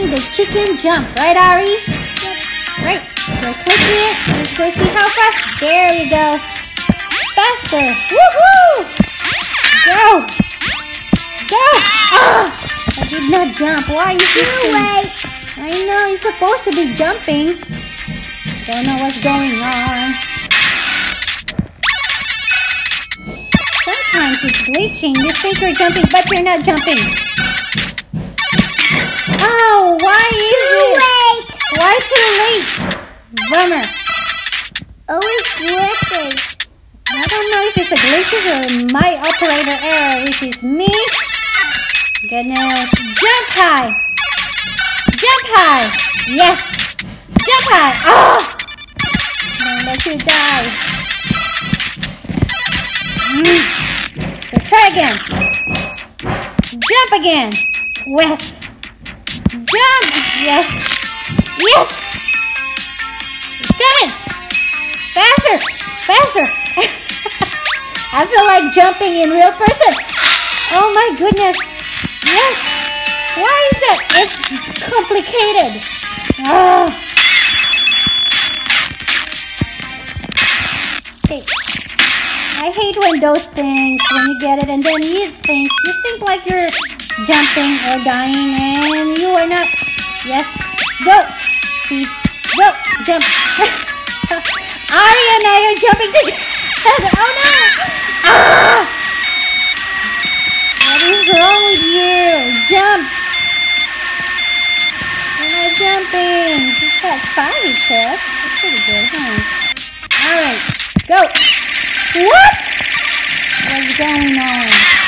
doing the chicken jump, right, Ari? Right. Go click it. Let's go see how fast. There you go. Faster. Woohoo! Go. Go. Ah! I did not jump. Why is this thing? Wait. I know, it's supposed to be jumping. Don't know what's going on. Sometimes it's glitching. You think you're jumping, but you're not jumping. Oh, why is it? Too late. Why too late? Bummer. Always glitches. I don't know if it's a glitches or my operator error, which is me. Goodness. Jump high. Jump high. Yes. Jump high. Oh! Don't let you die. So try again. Jump again. Yes. Jump. Yes. Yes. It's coming. Faster. Faster. I feel like jumping in real person. Oh my goodness. Yes. Why is that? It's complicated. Oh. Okay. I hate when those things, when you get it and then you think like you're jumping or dying and you are not. Yes. Go. See. Go. Jump. Ari and I are jumping together. Oh no. Ah! What is wrong with you? Jump. You're not jumping. That's 5 it says. That's pretty good, huh? Alright. Go. What? What's going on?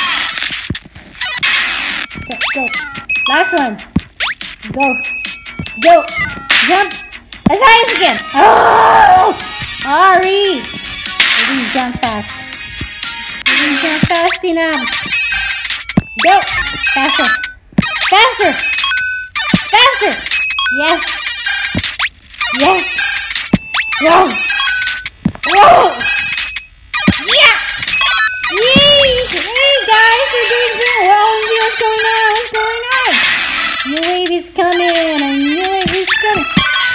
Go, go. Last one. Go. Go. Jump. As high as you can. Oh! Ari! You didn't jump fast. You didn't jump fast enough. Go. Faster. Faster. Faster. Yes. Yes. Whoa. Whoa. Yeah. Yay. Hey guys, we're doing good. Whoa, what's going on? What's going on? New wave is coming. A new wave is coming.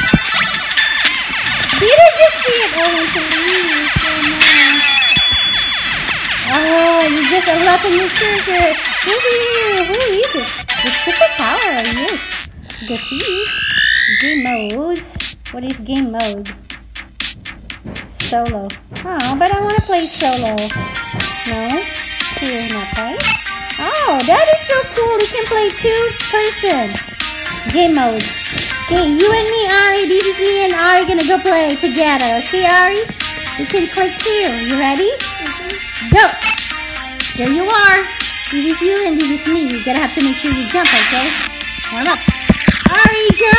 Did I just see it? Oh, I want to leave. Oh, you just unlocked a new character. Who is it? The SuperPower, yes. Let's go see. Game modes. What is game mode? Solo. Oh, but I want to play solo. No? 2 not play? Oh, that is so cool. You can play 2-person. Game modes. Okay, you and me, Ari. This is me and Ari gonna go play together. Okay, Ari? You can click too. You ready? Go! There you are. This is you and this is me. You're gonna have to make sure you jump, okay? Warm up. Ari, jump!